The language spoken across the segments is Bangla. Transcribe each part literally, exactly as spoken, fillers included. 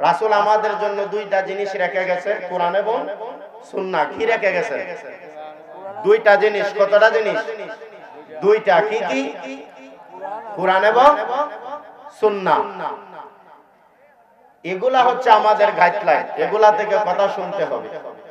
রাসূল আমাদের জন্য দুইটা জিনিস রেখে গেছে, কোরআন এবং সুন্নাহ। কি রেখে গেছে? দুইটা জিনিস। কতটা জিনিস? দুইটা। কি কি? কোরআন এবং সুন্নাহ। এগুলা হচ্ছে আমাদের গাইডলাইন, এগুলা থেকে কথা শুনতে হবে।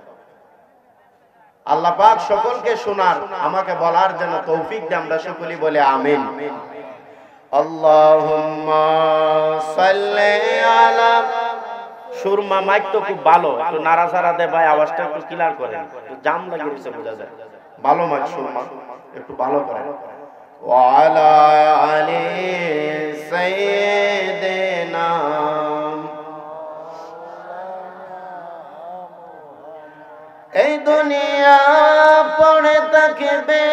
আল্লাহ পাক সকলকে শোনার, আমাকে বলার জন্য তৌফিক দেন। আমরা সকলেই বলে আমিন। আল্লাহুম্মা সাল্লি আলা। সুরমা মাইক তো খুব ভালো, একটু নাড়াচাড়া দে ভাই, আওয়াজটা একটু ক্লিয়ার করেন, একটু জাম লাগিয়ে দিচ্ছে, বোঝা যায়। ভালো মাইক সুরমা, একটু ভালো করেন। ওয়া আলা আলি সাইয়্যিদিনা। এই দুনিয়া পড়ে থাকবে,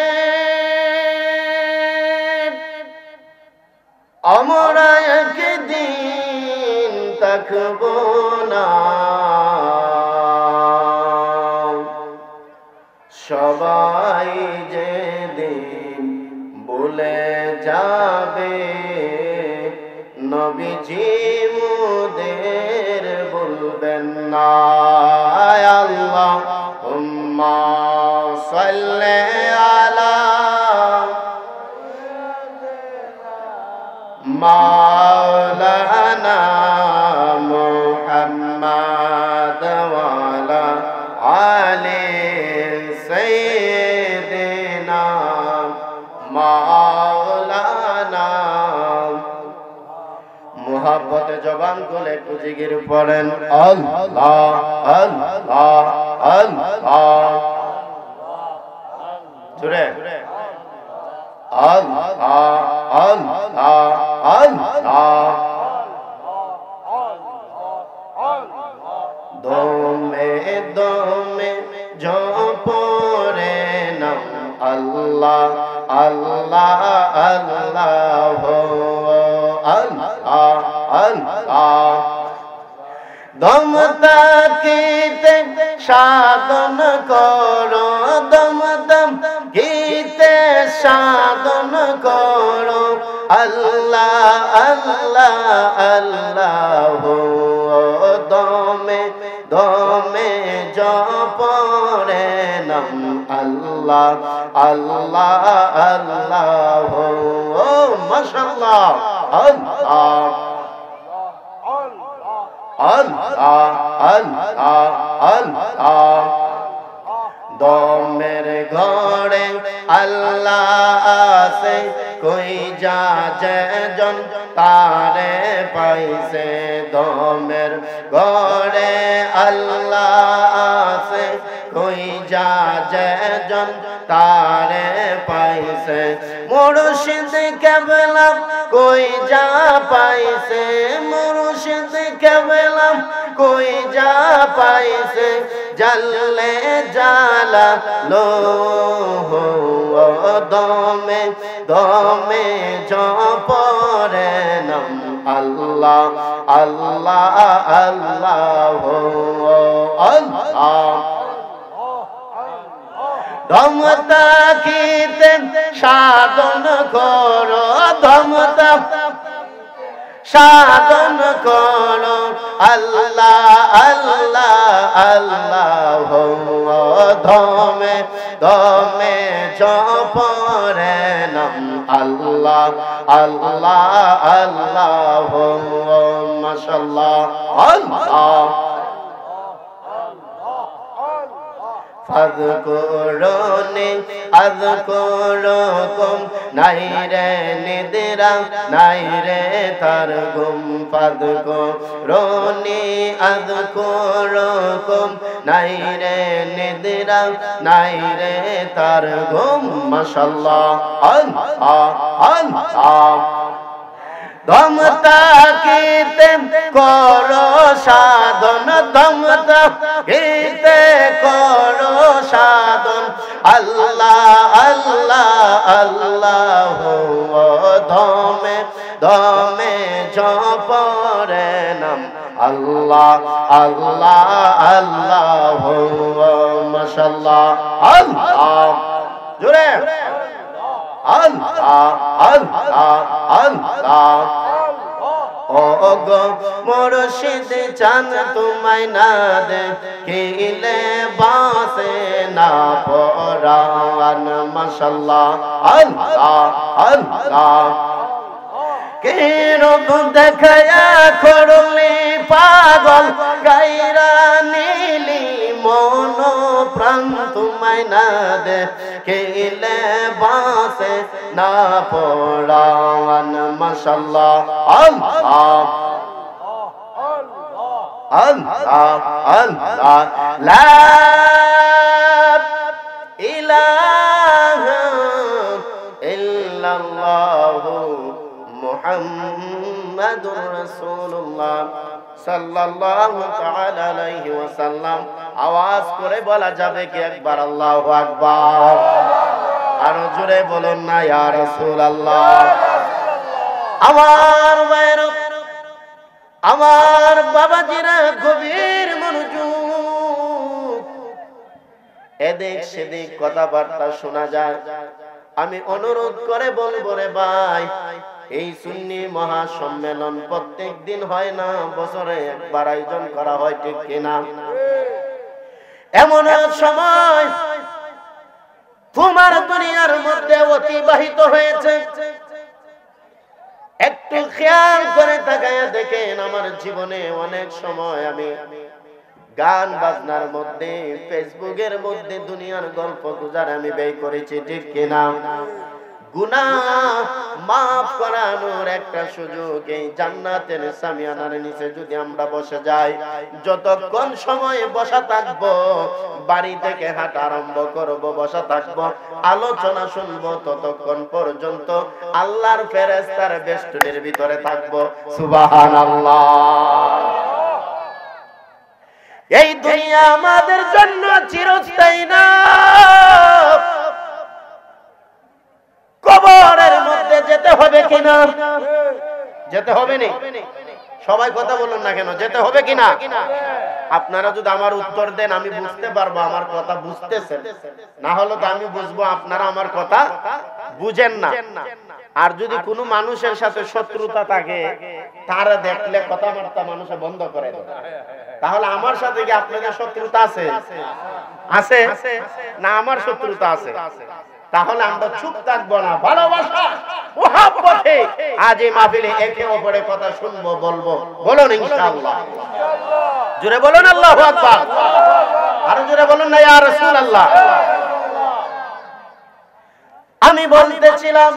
আমরা একদিন থাকব না। সবাই যেদিন ভুলে যাবে, নবীজি মোদের বলবেন না। আল্লাহুম্মা সাল্লি আলা মাওলানা মুহাম্মাদ ওয়া আলা আলি সাইয়্যিদিনা মাওলানা। মুহাব্বতে জবান খুলে একটু জিকির পড়েন, আল্লাহ আল্লাহ আল্লাহ। জোরে আল্লাহ আল্লাহ আল্লাহ। দমে দমে জপরে নাম আল্লাহ আল্লাহ আল্লাহ আল্লাহ আল্লাহ। দম তাকিতে সাধন করো, দম দম গীতে সাধন করো, আল্লাহ আল্লাহ আল্লাহ। দমে দমে জপরে নাম আল্লাহ আল্লাহ আল্লাহ। ও মাশাআল্লাহ। আল্লাহ আল্লাহ আল্লাহ আল্লাহ। দমের ঘরে আল্লাহ আছে, কই যা যেজন তারে পাইছে। দমের ঘরে আল্লাহ আছে, কই যা যেজন তারে পাইছে। মুর্শিদ কেবলা কই যা পাইছে, মুর্শিদ কেবলা কই যা পাইছে। জাল্লে জালা লো দমে দমে জপরে নাম আল্লাহ আল্লাহ আল্লাহ আল্লাহ। দম তাকিতে সাধন করো, দম সাধন করো, আল্লাহ আল্লাহ আল্লাহ। দমে দমে জপরে নাম আল্লাহ আল্লাহ আল্লাহ। মাশাআল্লাহ। আল্লাহ ফাযকুরুনি আযকুরুকুম। নাই রে নিদ্রা নাই রে তার ঘুম। ফাযকুরুনি আযকুরুকুম। নাই রে নিদ্রা নাই রে তার ঘুম। মাশাআল্লাহ। আল্লাহ আল্লাহ। দম তাকিতে করো সাধন, দম তাকিতে করো সাধন, আল্লাহ আল্লাহ আল্লাহ। দমে দমে জপরে নাম আল্লাহ আল্লাহ আল্লাহ। মাশাআল্লাহ। আল্লাহ জোরে আল্লাহ আল্লাহ আল্লাহ ও গো মুর্শিদ চান তোমায় না দেখিলে বাসে না পরাণ মাশাআল্লাহ আল্লাহ আল্লাহ কে রূপ দেখায়া করলি পাগল গায়রা নীলি মন প্রাণ তোমায় না দেখিলে বাসে না পরাণ মাশাআল্লাহ আল্লাহ আল্লাহ আল্লাহ লা ইলাহা ইল্লাল্লাহ মুহাম্মাদুর রাসূলুল্লাহ সাল্লাল্লাহু তাআলা আলাইহি ওয়াসাল্লাম। আওয়াজ করে বলা যাবে কি একবার আল্লাহু আকবার? আরো জোরে বলুন না ইয়া রাসূলুল্লাহ। আমার ভাইরা, আমার বাবাজিরা গভীর মনোযোগ, এদিক সেদিক কথাবার্তা শোনা যায়। আমি অনুরোধ করে বলবো রে ভাই, এই সুন্নি মহাসম্মেলন প্রত্যেক দিন হয় না, বছরে একবার আয়োজন করা হয়, ঠিক কিনা? এমন এক সময় তোমার দুনিয়ার মধ্যে অতিবাহিত হয়েছে, একটু খেয়াল করে তাকায়া দেখেন। আমার জীবনে অনেক সময় আমি গান বাজনার মধ্যে, ফেসবুকের মধ্যে দুনিয়ার গল্প গুজার আমি ব্যয় করেছি, ঠিক কিনা? গুনাহ মাফ করানোর একটা সুযোগ এই জান্নাতের সামিয়ানার নিচে যদি আমরা বসে যাই, যতক্ষণ সময় বসা থাকবো, বাড়ি থেকে হাঁটা আরম্ভ করব, বসা থাকবো, আলোচনা শুনবো, ততক্ষণ পর্যন্ত আল্লাহর ফেরেশতার বেষ্টনীর ভিতরে থাকবো। সুবহানাল্লাহ। এই দুনিয়া আমাদের জন্য চিরস্থায়ী না, কবরের মধ্যে যেতে হবে কিনা? যেতে হবে না? সবাই কথা বলুন না কেন, যেতে হবে কিনা? আপনারা যদি আমার উত্তর দেন আমি বুঝতে পারবো আমার কথা বুঝতেছেন, না হলে তো আমি বুঝবো আপনারা আমার কথা বুঝেন না। আর যদি কোনো মানুষের সাথে শত্রুতা থাকে, তারা দেখলে কথাবার্তা মানুষে বন্ধ করে দেয়, তাহলে আমার সাথে কি আপনাদের শত্রুতা আছে? আছে না? আমার শত্রুতা আছে। তাহলে আমরা চুপ থাকবো না, ভালোবাসা মুহাব্বতে আজ এই মাহফিলে একে অপরের কথা শুনবো, বলবো। বলুন ইনশাআল্লাহ। জোরে বলুন আল্লাহু আকবার। আরো জোরে বলুন না ইয়া রাসূলুল্লাহ। আমি বলতেছিলাম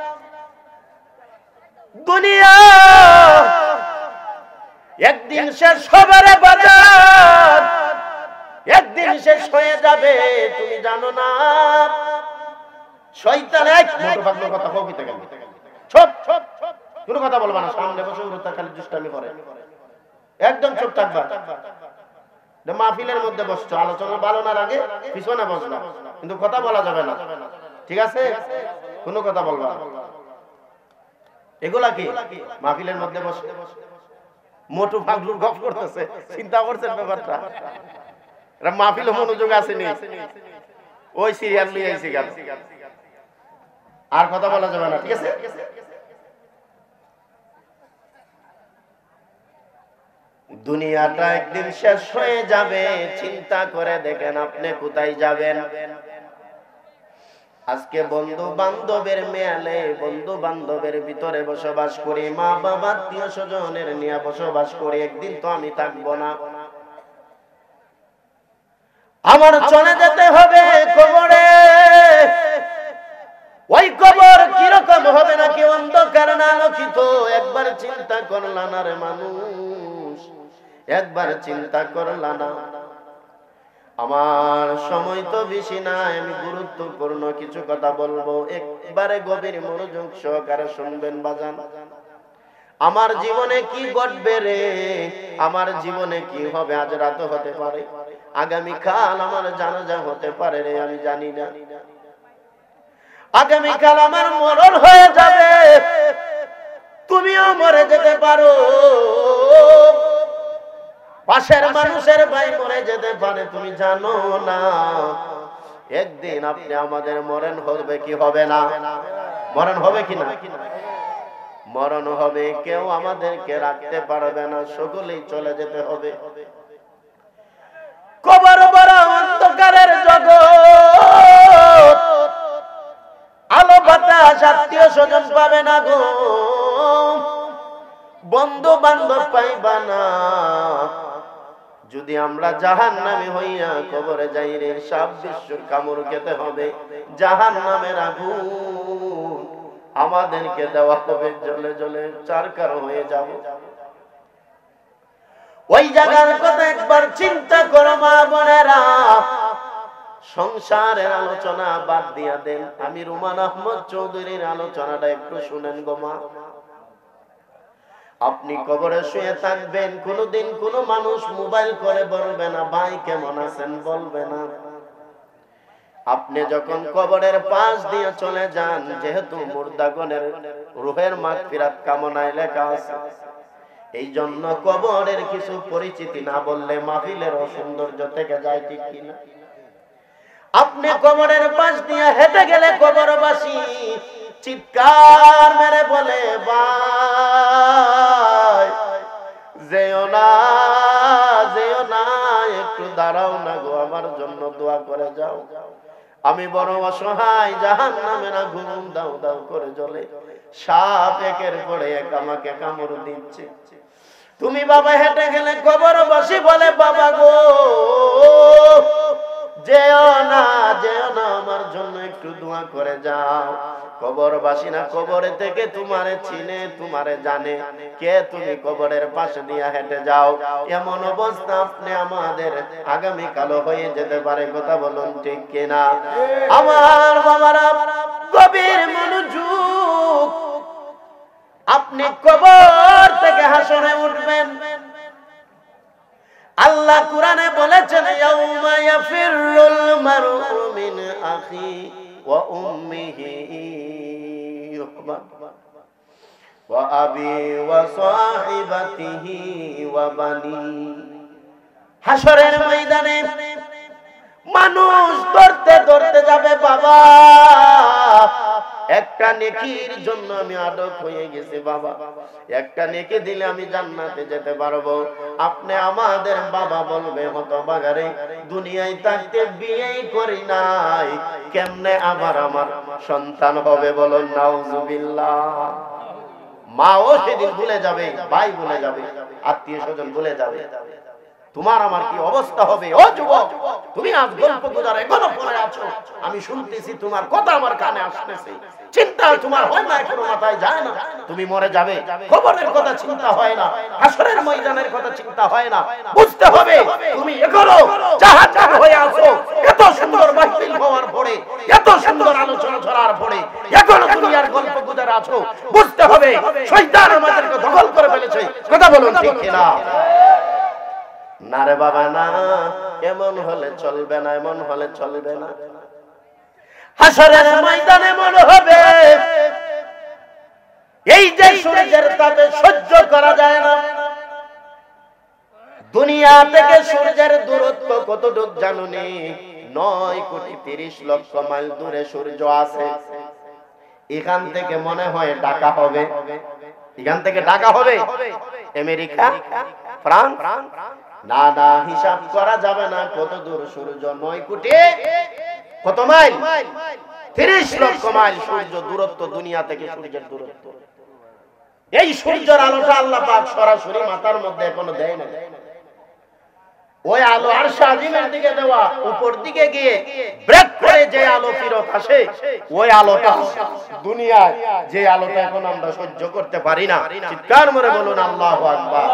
দুনিয়া একদিন শেষ হবে রে বাজার, একদিন শেষ হয়ে যাবে, তুমি জানো না? শয়তান এক মোটো পাগল কথা কও কিতে গেল, চুপ চুপ, কোনো কথা বলবা না, সামনে বসে উরুতা খালি দুষ্টামি করে, একদম চুপ থাকবা। মাহফিলের মধ্যে বসছো, আলোচনা ভালো না লাগে পিছনে বসবা, কিন্তু কথা বলা যাবে না, ঠিক আছে? কোনো কথা বলবা না। এগুলা কি মাহফিলের মধ্যে বসে মোটু পাগলুর গপ করতেছে? চিন্তা করছেন ব্যাপারটা? এরা মাহফিলে মনোযোগ আসেনি, ওই সিরিয়াল নিয়ে আইছি গেল, আর কথা বলা যাবে না, ঠিক আছে? দুনিয়াটা একদিন শেষ হয়ে যাবে, চিন্তা করে দেখেন আপনি কোথায় যাবেন। আজকে বন্ধু বান্ধবের মেলে, বন্ধু বান্ধবের ভিতরে বসবাস করি, মা বাবা আত্মীয় স্বজনের নিয়ে বসবাস করি, একদিন তো আমি থাকবো না, আমার চলে যেতে হবে কবরে। ওই কবর কিরকম হবে, নাকি অন্ধকার না আলোকিত? একবার চিন্তা করলা না রে মানুষ, একবার চিন্তা করলা না? আমার সময় তো বেশি নাই, আমি গুরুত্বপূর্ণ কিছু কথা বলবো, একবারে গভীর মনোযোগ সহকারে শুনবেন বাজান। আমার জীবনে কি ঘটবে রে, আমার জীবনে কি হবে, আজ রাত হতে পারে, আগামী কাল আমার জানাজা হতে পারে রে, আমি জানি না। আগামী কাল আমার মরণ হয়ে যাবে, তুমিও মরে যেতে পারো, পাশের মানুষের ভাই মরে যেতে পারে, তুমি জানো না? একদিন আপনি আমাদের মরণ হবে কি হবে না? মরণ হবে কি না? মরণ হবে, কেউ আমাদেরকে রাখতে পারবে না, সকলেই চলে যেতে হবে। কবর বড় অন্ধকারের জগৎ, আলো বাতাস আত্মীয় স্বজন পাবে না গো, বন্ধু বান্ধব পাইবা না। যদি আমরা জাহান্নামী হইয়া কবরে যাই রে, সাত বিশ্বর কামড় খেতে হবে, জাহান্নামের আগুন আমাদেরকে দেওয়া হবে, জ্বলে জ্বলে চারকার হয়ে যাব। ওই জায়গার কথা একবার চিন্তা করো মা বোনেরা। সংসারের আলোচনা বাদ দিয়া দেন, আমি রুমান আহমদ চৌধুরীর আলোচনাটা একটু শুনেন গো মা। আপনি কবরে শুয়ে থাকবেন, কোনদিন কোন মানুষ মোবাইল করে বলবে না ভাই কেমন আছেন, বলবে না। আপনি যখন কবরের পাশ দিয়ে চলে যান, যেহেতু মুর্দাগণের রূহের মাগফিরাত কামনায় লেখা আছে, এই জন্য কবরের কিছু পরিচিতি না বললে মাহফিলের সৌন্দর্য থেকে যায়, ঠিক কিনা? আপনি কবরের পাশ দিয়ে হেঁটে গেলে কবরবাসী চিৎকার মেরে বলে ভাই যেও না, যেও না, একটু দাঁড়াও না গো, আমার জন্য দোয়া করে যাও, আমি বড় অসহায়, জাহান্নামের আগুন দাও দাও করে জ্বলে, সাপ একের পরে এক আমাকে কামড় দিচ্ছে। তুমি বাবা হেঁটে গেলে কবরবাসী বলে বাবা গো যেও না, যেও না, আমার জন্য একটু দোয়া করে যাও। কবরবাসী না কবরে থেকে তোমারে চিনে, তোমারে জানে, কে তুমি কবরের পাশে দিয়ে হেঁটে যাও, এমন অবস্থা আপনি আমাদের আগামী কালো হয়ে যেতে পারে। কথা বলুন ঠিক কিনা? আমার বাবারা গভীর মনোযোগ, আপনি কবর থেকে হাসরে উঠবেন। আল্লাহ কুরআনে বলেছেন ইয়াউমা ইয়াফিরুল মারউ মিন আখি ওয়া উম্মিহি ওয়া আবি ওয়া সাহিবাতিহি ওয়া বানি। হাসরের ময়দানে মানুষ ধরতে ধরতে যাবে বাবা, একটা নেকির জন্য আমি আটক হয়ে গেছি বাবা, একটা নেকি দিলে আমি জান্নাতে যেতে পারবো। আপনি আমাদের বাবা বলবে হতভাগারে, দুনিয়ায় থাকতে বিয়েই করি নাই, কেমনে আবার আমার সন্তান হবে, বলুন নাউজুবিল্লাহ। মাও সেদিন ভুলে যাবে, ভাই ভুলে যাবে, আত্মীয় স্বজন ভুলে যাবে, তোমার আমার কি অবস্থা হবে? ও যুবক, তুমি আজ গল্প গুজারে এখনো পড়ে আছো, আমি শুনতেছি, তোমার কথা আমার কানে আসতেছে, চিন্তা তোমার হয় না, এখনো মাথায় যায় না, তুমি মরে যাবে, কবরের কথা চিন্তা হয় না, হাসরের ময়দানের কথা চিন্তা হয় না। বুঝতে হবে তুমি এখনো জাহান্নাম হয়ে আছো, এত সুন্দর মাহফিল হওয়ার পরে, এত সুন্দর আলোচনা ছড়ার পরে এখনো দুনিয়ার গল্প গুজারে আছো। বুঝতে হবে শয়তান আমাদেরকে দখল করে ফেলেছে। কথা বলুন ঠিক কিনা? না রে বাবা না, এমন হলে চলবে না, এমন হলে চলবে না। হাসরের ময়দানে মনে হবে এই যে সূর্যের তাপে সহ্য করা যায় না। দুনিয়া থেকে সূর্যের দূরত্ব কতটুকু জানুনি? নয় কোটি তিরিশ লক্ষ মাইল দূরে সূর্য আছে। এখান থেকে মনে হয় ঢাকা হবে, এখান থেকে ঢাকা হবে আমেরিকা, ফ্রান্স, না না, হিসাব করা যাবে না কত দূর সূর্য। নয় কোটি কত মাইল? তিরিশ লক্ষ মাইল সূর্য দূরত্ব, দুনিয়া থেকে সূর্যের দূরত্ব। এই সূর্যের আলোটা আল্লাহ পাক সরাসরি মাথার মধ্যে এখনো দেয় না। ওই আলো আরশ আজিমের দিকে দেওয়া, উপর দিকে গিয়ে ব্রেক করে যে আলো ফিরত আসে, ওই আলোটা দুনিয়ায় যে আলোটা এখন আমরা সহ্য করতে পারি না। চিৎকার করে বলুন আল্লাহু আকবার।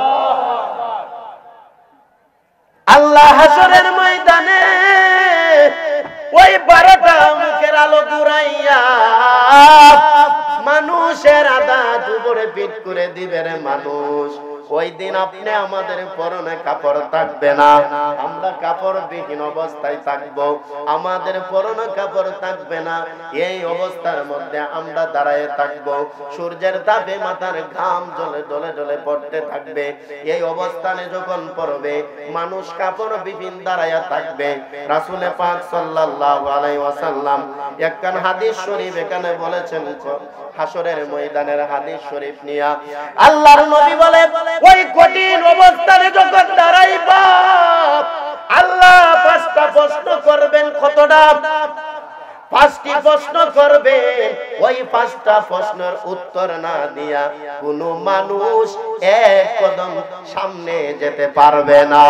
আল্লাহ হাসরের ময়দানে ওই বারোটা মুখের আলো ঘুরাইয়া মানুষের আদাত উপরে পিট করে দিবে রে মানুষ। ওই দিন আপনি আমাদের পরনে কাপড় থাকবে না, আমরা কাপড়বিহীন অবস্থায় থাকব, আমাদের পরনে কাপড় থাকবে না, এই অবস্থার মধ্যে আমরা দাঁড়ায় থাকব, সূর্যের তাপে মাথার ঘাম জ্বলে জ্বলে জ্বলে পড়তে থাকবে। এই অবস্থানে যখন পড়বে মানুষ কাপড়বিহীন দাঁড়ায় থাকবে। রাসূল পাক সাল্লাল্লাহু আলাইহি ওয়াসাল্লাম একখান হাদিস শরীফ এখানে বলেছেন, হাসরের ময়দানের হাদিস শরীফ নিয়া আল্লাহর নবী বলে, ওই কঠিন অবস্থানে যখন দাঁড়াইবা আল্লাহ পাঁচটা প্রশ্ন করবেন। কতটা? পাঁচটি প্রশ্ন করবে। ওই পাঁচটা প্রশ্নের উত্তর না দিয়া কোনো মানুষ এক কদম সামনে যেতে পারবে না,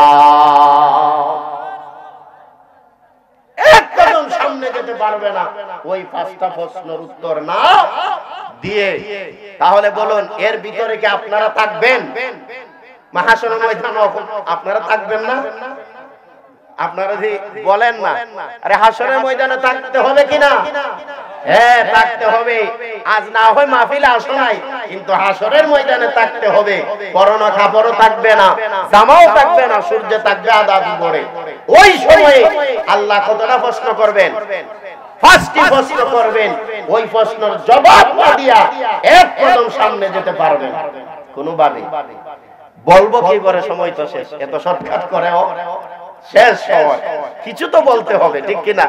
এক কদম সামনে যেতে পারবে না ওই পাঁচটা প্রশ্নের উত্তর না দিয়ে। তাহলে বলুন, এর ভিতরে কি আপনারা থাকবেন? মাহশরের ময়দানে আপনারা থাকবেন না? আপনারা যদি বলেন না, আরে হাসরের ময়দানে থাকতে হবে কিনা? হ্যাঁ, থাকতে হবে। আজ না হয় মাহফিলে আসো নাই, কিন্তু হাসরের ময়দানে থাকতে হবে। পরনে কাপড়ও থাকবে না, জামাও থাকবে না, সূর্য থাকবে আধা দুপুরে। ওই সময়ে আল্লাহ কতটা প্রশ্ন করবেন? পাঁচটি প্রশ্ন করবেন। ওই প্রশ্নের জবাব না দিয়া এক কদম সামনে যেতে পারবেন কোনোভাবে। বলবো কি করে? সময় তো শেষ। এত শর্টকাট করে শেষ সময়, কিছু তো বলতে হবে, ঠিক কিনা?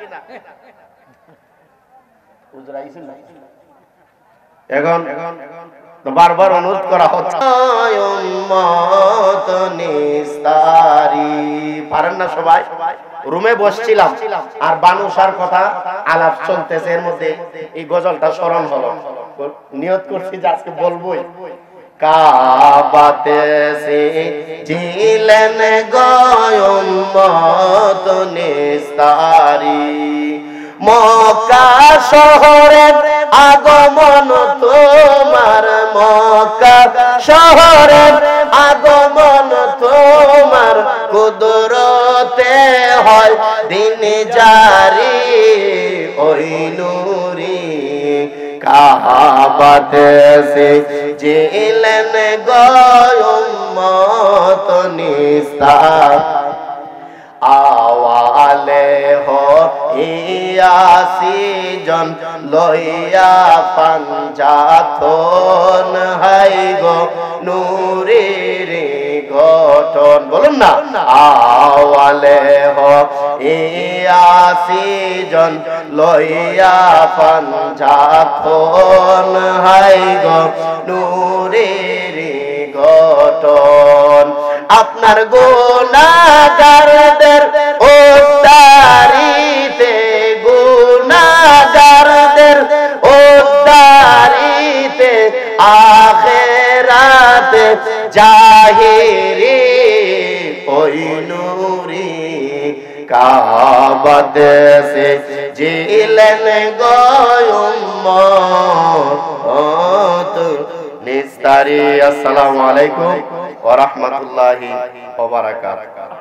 এখন বারবার অনুরোধ করা হচ্ছে, পারেন না সবাই? রুমে বসছিলাম আর বানুষার কথা আলাপ চলতেছে, এর মধ্যে এই গজলটা স্মরণ হলো। নিয়ত করছি যে আজকে বলবোই। কাবাতে সে জিলেন গয়ুম্মত নিস্তারি, মক্কা শহরে আগমন তোমার, মক্কা শহরে আগমন তোমার, কুদরতে হয় দিন জারি ওই নূরি। কাবাতে সে জিলেন গয়ুম্মত নিস্তারি, আওয়ালে হো ইয়াসি জন লইয়া পাঞ্জাতন হাই গো নূরের গঠন। বলুন না, আওয়ালে হো ইয়াসি জন লইয়া পাঞ্জাতন হাই গো নূরের গঠন। আপনার গুনাহগারদের উদ্ধারিতে, গুনাহগারদের উদ্ধারিতে, আখিরাতে জাহিরি ওই নূরি। কাবাতে সে জিলেন গয়ুম্মত নিস্তারি। আসসালামু আলাইকুম ওয়া রাহমাতুল্লাহি ওয়া বারাকাতুহু।